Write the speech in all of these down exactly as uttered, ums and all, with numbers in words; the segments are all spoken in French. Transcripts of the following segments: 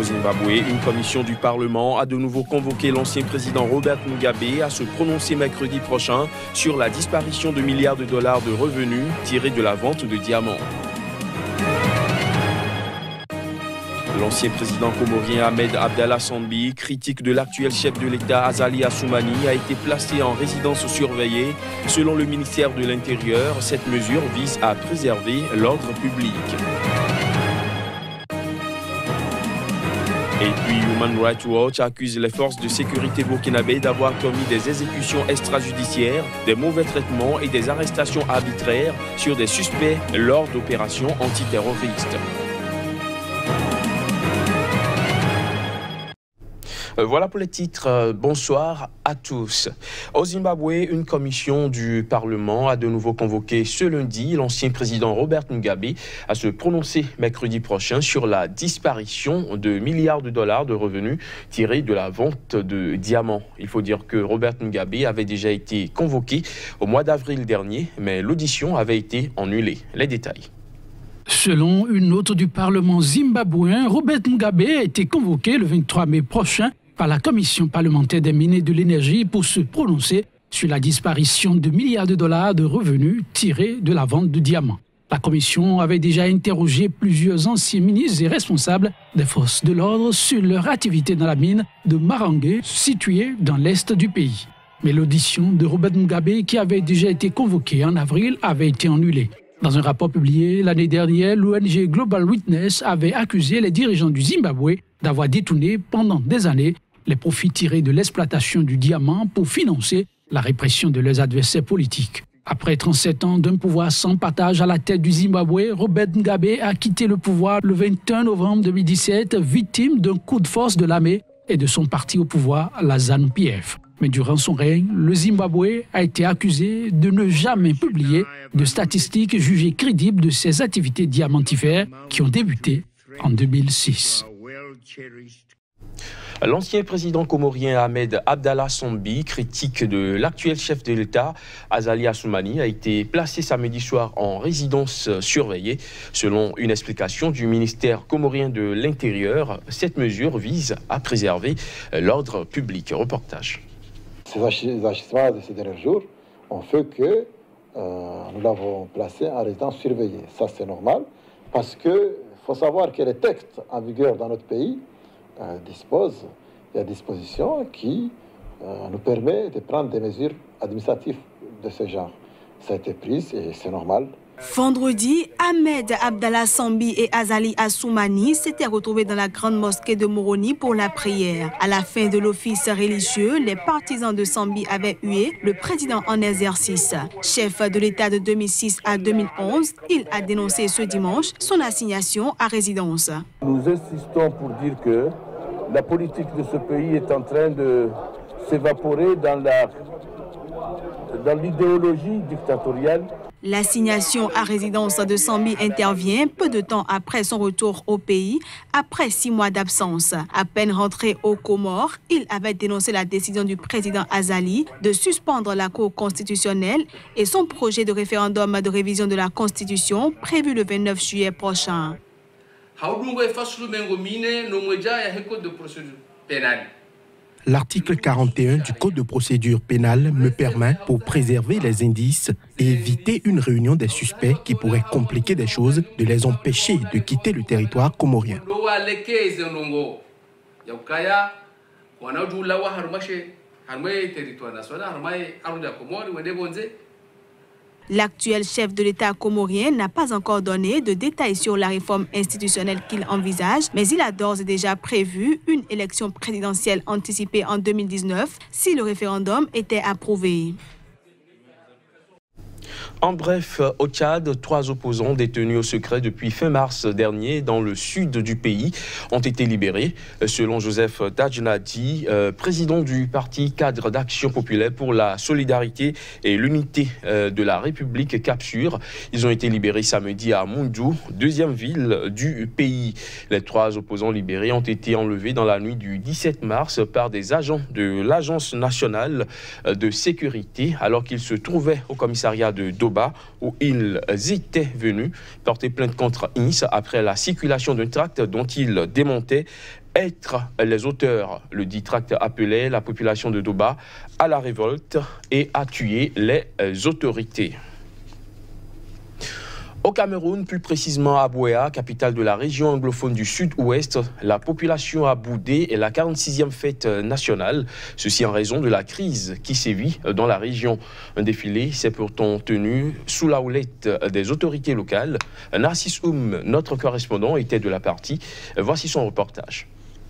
Au Zimbabwe, une commission du Parlement a de nouveau convoqué l'ancien président Robert Mugabe à se prononcer mercredi prochain sur la disparition de milliards de dollars de revenus tirés de la vente de diamants. L'ancien président comorien Ahmed Abdallah Sambi, critique de l'actuel chef de l'État Azali Assoumani, a été placé en résidence surveillée. Selon le ministère de l'Intérieur, cette mesure vise à préserver l'ordre public. Et puis Human Rights Watch accuse les forces de sécurité burkinabé d'avoir commis des exécutions extrajudiciaires, des mauvais traitements et des arrestations arbitraires sur des suspects lors d'opérations antiterroristes. Voilà pour les titres. Bonsoir à tous. Au Zimbabwe, une commission du Parlement a de nouveau convoqué ce lundi l'ancien président Robert Mugabe à se prononcer mercredi prochain sur la disparition de milliards de dollars de revenus tirés de la vente de diamants. Il faut dire que Robert Mugabe avait déjà été convoqué au mois d'avril dernier, mais l'audition avait été annulée. Les détails. Selon une note du Parlement zimbabwéen, Robert Mugabe a été convoqué le vingt-trois mai prochain par la Commission parlementaire des mines et de l'énergie pour se prononcer sur la disparition de milliards de dollars de revenus tirés de la vente de diamants. La Commission avait déjà interrogé plusieurs anciens ministres et responsables des forces de l'ordre sur leur activité dans la mine de Marange, située dans l'est du pays. Mais l'audition de Robert Mugabe, qui avait déjà été convoquée en avril, avait été annulée. Dans un rapport publié l'année dernière, l'O N G Global Witness avait accusé les dirigeants du Zimbabwe d'avoir détourné pendant des années les profits tirés de l'exploitation du diamant pour financer la répression de leurs adversaires politiques. Après trente-sept ans d'un pouvoir sans partage à la tête du Zimbabwe, Robert Mugabe a quitté le pouvoir le vingt et un novembre deux mille dix-sept, victime d'un coup de force de l'armée et de son parti au pouvoir, la ZANU-P F. Mais durant son règne, le Zimbabwe a été accusé de ne jamais publier de statistiques jugées crédibles de ses activités diamantifères qui ont débuté en deux mille six. L'ancien président comorien Ahmed Abdallah Sambi, critique de l'actuel chef de l'État Azali Assoumani, a été placé samedi soir en résidence surveillée. Selon une explication du ministère comorien de l'Intérieur, cette mesure vise à préserver l'ordre public. Reportage. Ces agissements de ces derniers jours ont fait que euh, nous l'avons placé en résidence surveillée. Ça, c'est normal, parce qu'il faut savoir que les textes en vigueur dans notre pays euh, disposent, il y a des dispositions qui euh, nous permettent de prendre des mesures administratives de ce genre. Ça a été pris et c'est normal. Vendredi, Ahmed Abdallah Sambi et Azali Assoumani s'étaient retrouvés dans la grande mosquée de Moroni pour la prière. À la fin de l'office religieux, les partisans de Sambi avaient hué le président en exercice. Chef de l'État de deux mille six à deux mille onze, il a dénoncé ce dimanche son assignation à résidence. Nous insistons pour dire que la politique de ce pays est en train de s'évaporer dans la, dans l'idéologie dictatoriale. L'assignation à résidence de Sambi intervient peu de temps après son retour au pays, après six mois d'absence. À peine rentré aux Comores, il avait dénoncé la décision du président Azali de suspendre la Cour constitutionnelle et son projet de référendum de révision de la Constitution prévu le vingt-neuf juillet prochain. L'article quarante et un du Code de procédure pénale me permet, pour préserver les indices et éviter une réunion des suspects qui pourrait compliquer des choses, de les empêcher de quitter le territoire comorien. L'actuel chef de l'État comorien n'a pas encore donné de détails sur la réforme institutionnelle qu'il envisage, mais il a d'ores et déjà prévu une élection présidentielle anticipée en deux mille dix-neuf si le référendum était approuvé. En bref, au Tchad, trois opposants détenus au secret depuis fin mars dernier dans le sud du pays ont été libérés. Selon Joseph Dajnadi, euh, président du parti cadre d'action populaire pour la solidarité et l'unité euh, de la République Capsure, ils ont été libérés samedi à Moundou, deuxième ville du pays. Les trois opposants libérés ont été enlevés dans la nuit du dix-sept mars par des agents de l'Agence nationale de sécurité alors qu'ils se trouvaient au commissariat de Doba, où ils étaient venus porter plainte contre I N S après la circulation d'un tract dont ils démontaient être les auteurs. Le dit tract appelait la population de Doba à la révolte et à tuer les autorités. Au Cameroun, plus précisément à Buea, capitale de la région anglophone du sud-ouest, la population a boudé la quarante-sixième fête nationale, ceci en raison de la crise qui sévit dans la région. Un défilé s'est pourtant tenu sous la houlette des autorités locales. Narcisse Oum, notre correspondant, était de la partie. Voici son reportage.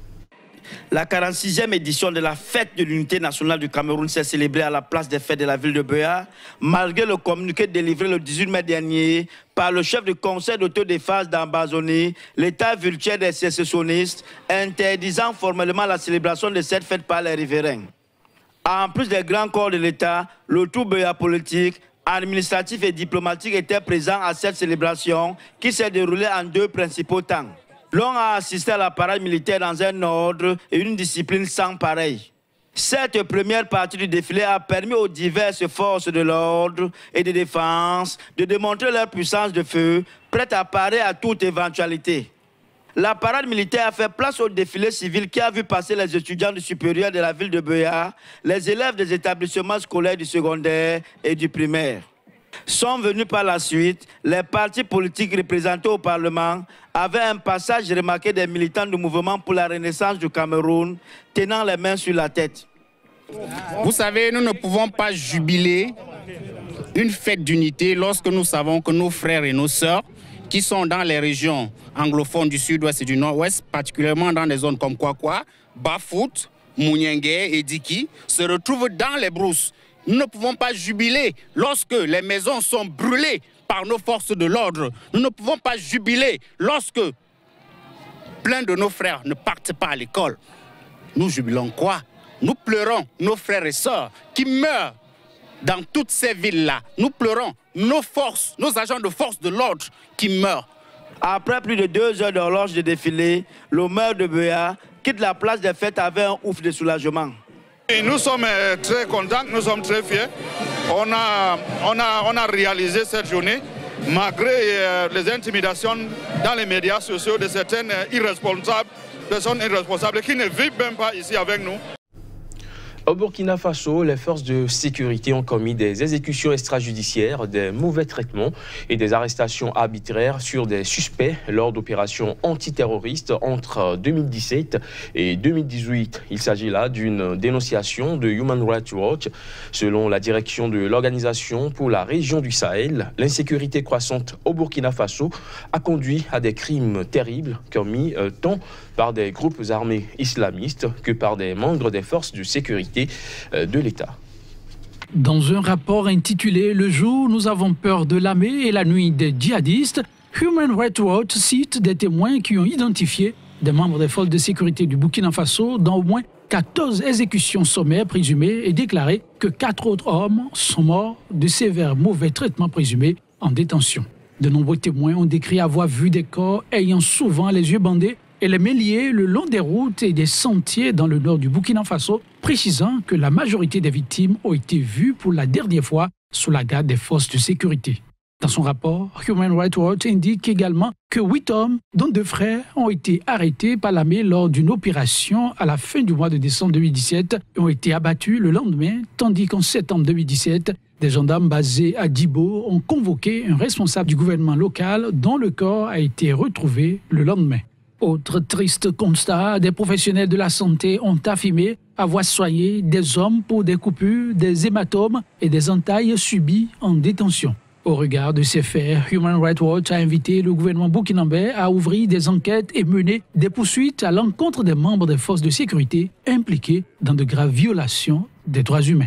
La quarante-sixième édition de la fête de l'unité nationale du Cameroun s'est célébrée à la place des fêtes de la ville de Buea, malgré le communiqué délivré le dix-huit mai dernier par le chef du conseil d'autodéfense d'Ambazonie, l'État virtuel des sécessionnistes, interdisant formellement la célébration de cette fête par les riverains. En plus des grands corps de l'État, le tout Buea politique, administratif et diplomatique était présent à cette célébration qui s'est déroulée en deux principaux temps. L'on a assisté à la parade militaire dans un ordre et une discipline sans pareil. Cette première partie du défilé a permis aux diverses forces de l'ordre et de défense de démontrer leur puissance de feu, prête à parer à toute éventualité. La parade militaire a fait place au défilé civil qui a vu passer les étudiants du supérieur de la ville de Buea, les élèves des établissements scolaires du secondaire et du primaire. Sont venus par la suite les partis politiques représentés au Parlement, avec un passage remarqué des militants du mouvement pour la renaissance du Cameroun, tenant les mains sur la tête. Vous savez, nous ne pouvons pas jubiler une fête d'unité lorsque nous savons que nos frères et nos sœurs, qui sont dans les régions anglophones du sud-ouest et du nord-ouest, particulièrement dans des zones comme Kwakwa, Bafut, Mouniengue et Diki, se retrouvent dans les brousses. Nous ne pouvons pas jubiler lorsque les maisons sont brûlées par nos forces de l'ordre. Nous ne pouvons pas jubiler lorsque plein de nos frères ne partent pas à l'école. Nous jubilons quoi? Nous pleurons nos frères et sœurs qui meurent dans toutes ces villes-là. Nous pleurons nos forces, nos agents de force de l'ordre qui meurent. Après plus de deux heures d'horloge de défilé, le maire de Buea quitte la place des fêtes avec un ouf de soulagement. Et nous sommes très contents, nous sommes très fiers. On a, on a, on a réalisé cette journée malgré euh, les intimidations dans les médias sociaux de certaines irresponsables, personnes irresponsables qui ne vivent même pas ici avec nous. Au Burkina Faso, les forces de sécurité ont commis des exécutions extrajudiciaires, des mauvais traitements et des arrestations arbitraires sur des suspects lors d'opérations antiterroristes entre deux mille dix-sept et deux mille dix-huit. Il s'agit là d'une dénonciation de Human Rights Watch. Selon la direction de l'Organisation pour la région du Sahel, l'insécurité croissante au Burkina Faso a conduit à des crimes terribles commis euh, tant par des groupes armés islamistes que par des membres des forces de sécurité de l'État. Dans un rapport intitulé « Le jour, nous avons peur de l'armée et la nuit des djihadistes », Human Rights Watch cite des témoins qui ont identifié des membres des forces de sécurité du Burkina Faso dans au moins quatorze exécutions sommaires présumées et déclaré que quatre autres hommes sont morts de sévères mauvais traitements présumés en détention. De nombreux témoins ont décrit avoir vu des corps ayant souvent les yeux bandés et les mains liées le long des routes et des sentiers dans le nord du Burkina Faso, précisant que la majorité des victimes ont été vues pour la dernière fois sous la garde des forces de sécurité. Dans son rapport, Human Rights Watch indique également que huit hommes, dont deux frères, ont été arrêtés par l'armée lors d'une opération à la fin du mois de décembre deux mille dix-sept et ont été abattus le lendemain, tandis qu'en septembre deux mille dix-sept, des gendarmes basés à Djibo ont convoqué un responsable du gouvernement local dont le corps a été retrouvé le lendemain. Autre triste constat, des professionnels de la santé ont affirmé avoir soigné des hommes pour des coupures, des hématomes et des entailles subies en détention. Au regard de ces faits, Human Rights Watch a invité le gouvernement burkinabé à ouvrir des enquêtes et mener des poursuites à l'encontre des membres des forces de sécurité impliqués dans de graves violations des droits humains.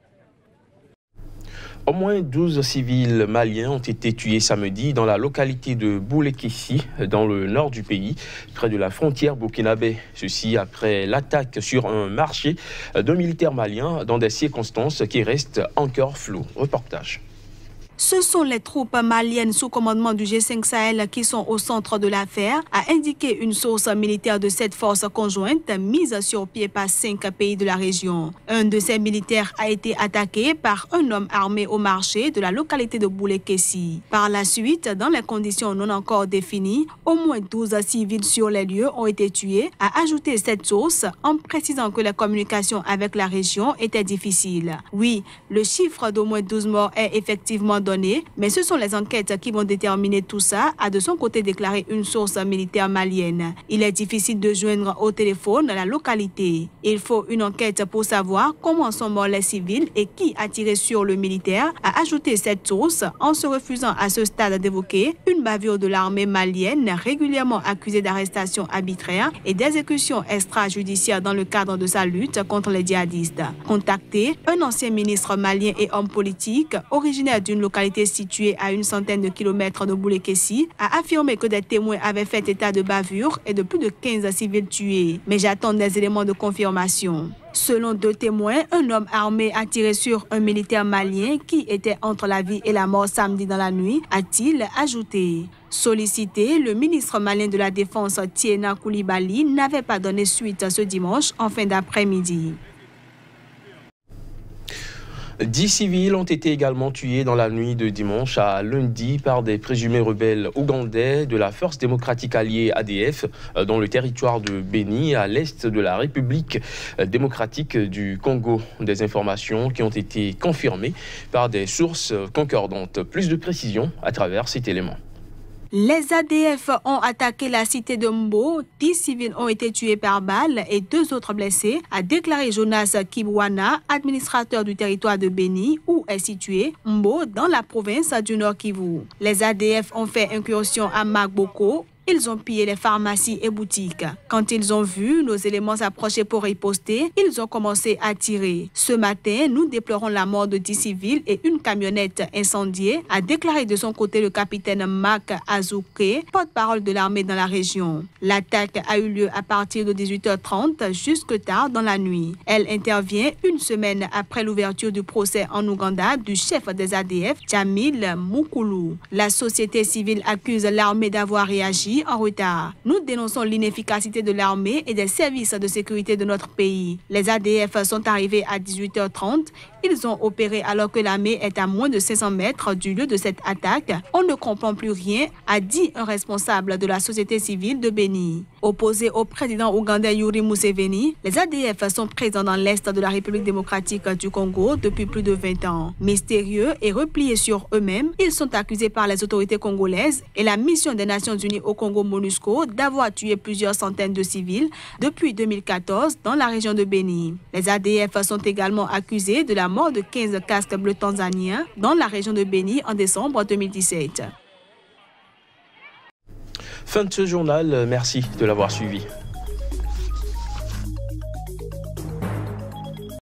Au moins douze civils maliens ont été tués samedi dans la localité de Boulekessi, dans le nord du pays, près de la frontière burkinabé. Ceci après l'attaque sur un marché d'un militaire malien dans des circonstances qui restent encore floues. Reportage. Ce sont les troupes maliennes sous commandement du G cinq Sahel qui sont au centre de l'affaire, a indiqué une source militaire de cette force conjointe mise sur pied par cinq pays de la région. Un de ces militaires a été attaqué par un homme armé au marché de la localité de Boulekessi. Par la suite, dans les conditions non encore définies, au moins douze civils sur les lieux ont été tués, a ajouté cette source en précisant que les communications avec la région étaient difficiles. Oui, le chiffre d'au moins douze morts est effectivement donné, mais ce sont les enquêtes qui vont déterminer tout ça, a de son côté déclaré une source militaire malienne. Il est difficile de joindre au téléphone la localité. Il faut une enquête pour savoir comment sont morts les civils et qui a tiré sur le militaire, a ajouté cette source en se refusant à ce stade d'évoquer une bavure de l'armée malienne régulièrement accusée d'arrestations arbitraires et d'exécutions extrajudiciaires dans le cadre de sa lutte contre les djihadistes. Contacté, un ancien ministre malien et homme politique, originaire d'une localité située à une centaine de kilomètres de Boulekessi, a affirmé que des témoins avaient fait état de bavure et de plus de quinze civils tués. Mais j'attends des éléments de confirmation. Selon deux témoins, un homme armé a tiré sur un militaire malien qui était entre la vie et la mort samedi dans la nuit, a-t-il ajouté. Sollicité, le ministre malien de la Défense Tiena Koulibaly n'avait pas donné suite ce dimanche en fin d'après-midi. Dix civils ont été également tués dans la nuit de dimanche à lundi par des présumés rebelles ougandais de la Force démocratique alliée A D F dans le territoire de Béni, à l'est de la République démocratique du Congo. Des informations qui ont été confirmées par des sources concordantes. Plus de précisions à travers cet élément. Les A D F ont attaqué la cité de Mbo. Dix civils ont été tués par balle et deux autres blessés, a déclaré Jonas Kibwana, administrateur du territoire de Béni, où est situé Mbo, dans la province du Nord Kivu. Les A D F ont fait incursion à Magboko. Ils ont pillé les pharmacies et boutiques. Quand ils ont vu nos éléments s'approcher pour riposter, ils ont commencé à tirer. Ce matin, nous déplorons la mort de dix civils et une camionnette incendiée, a déclaré de son côté le capitaine Mark Azouké, porte-parole de l'armée dans la région. L'attaque a eu lieu à partir de dix-huit heures trente jusque tard dans la nuit. Elle intervient une semaine après l'ouverture du procès en Ouganda du chef des A D F, Jamil Mukulu. La société civile accuse l'armée d'avoir réagi en retard. Nous dénonçons l'inefficacité de l'armée et des services de sécurité de notre pays. Les A D F sont arrivés à dix-huit heures trente. Ils ont opéré alors que l'armée est à moins de cinq cents mètres du lieu de cette attaque. On ne comprend plus rien, a dit un responsable de la société civile de Béni. Opposé au président ougandais Yoweri Museveni, les A D F sont présents dans l'est de la République démocratique du Congo depuis plus de vingt ans. Mystérieux et repliés sur eux-mêmes, ils sont accusés par les autorités congolaises et la mission des Nations Unies au Congo MONUSCO d'avoir tué plusieurs centaines de civils depuis deux mille quatorze dans la région de Béni. Les A D F sont également accusés de la mort de quinze casques bleus tanzaniens dans la région de Béni en décembre deux mille dix-sept. Fin de ce journal, merci de l'avoir suivi.